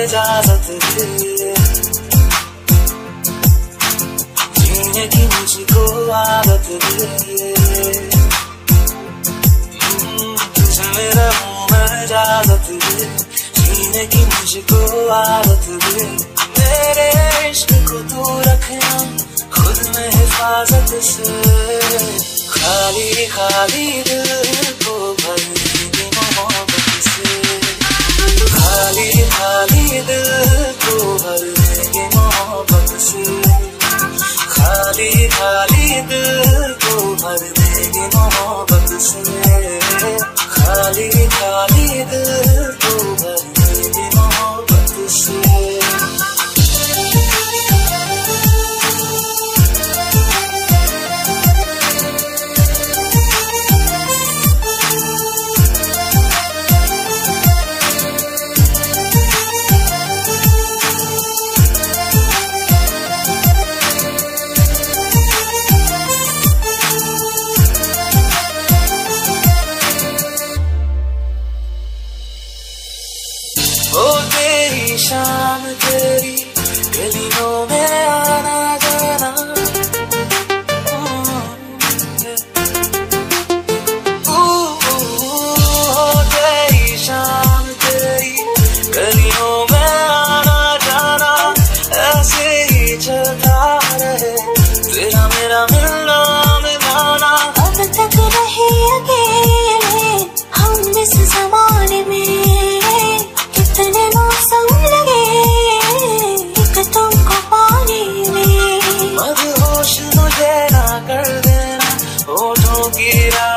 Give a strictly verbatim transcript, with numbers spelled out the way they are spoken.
इजाजत दे, जीने की मुझको आदत दे, तुझमें रहूं मैं इजाजत दे, जीने की मुझको आदत दे। मेरे इश्क को तू रखना खुद में हिफाजत से, खाली खाली दिल को भर देंगे मोहब्बत से, खाली खाली दिल को भर देंगे मोहब्बत से, खाली खाली दिल को भर देंगे मोहब्बत से, खाली खाली दिल को भर देंगे मोहब्बत से। ओ तेरी शाम तेरी गलियों में आना जाना, ओ तेरी शाम तेरी गलियों में आना जाना, ऐसे ही चलता रहे तेरा मेरा मिलना मिलाना। अब तक रहे अकेले हम इस ज़माने में, कितने मौसम लगे एक तुमको पाने में। मदहोश मुझे ना कर देना होठों की राह